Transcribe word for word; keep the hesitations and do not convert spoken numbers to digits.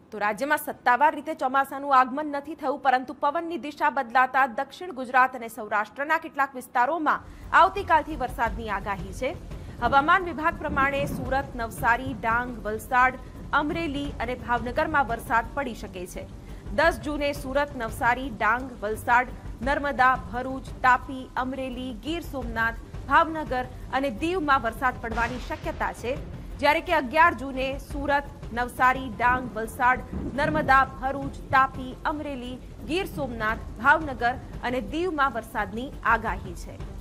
તો રાજ્યમાં સત્તાવાર રીતે ચોમાસાનું આગમન નથી થયું, પરંતુ પવનની દિશા બદલાતા દક્ષિણ ગુજરાત અને સૌરાષ્ટ્રના કેટલાક વિસ્તારોમાં આવતીકાલથી વરસાદની આગાહી છે। હવામાન વિભાગ પ્રમાણે સુરત, નવસારી, ડાંગ, વલસાડ, અમરેલી અને ભાવનગરમાં વરસાદ પડી શકે છે। દસ જૂને સુરત, નવસારી, ડાંગ, વલસાડ, નર્મદા, ભરૂચ, તાપી, અમરેલી, ગીર સોમનાથ, ભાવનગર અને દીવમાં વરસાદ પડવાની શક્યતા છે, જ્યારે કે અગિયાર જૂને સુરત, નવસારી, ડાંગ, વલસાડ, નર્મદા, ભરૂચ, તાપી, અમરેલી, ગીર સોમનાથ, ભાવનગર અને દીવમાં વરસાદની આગાહી છે।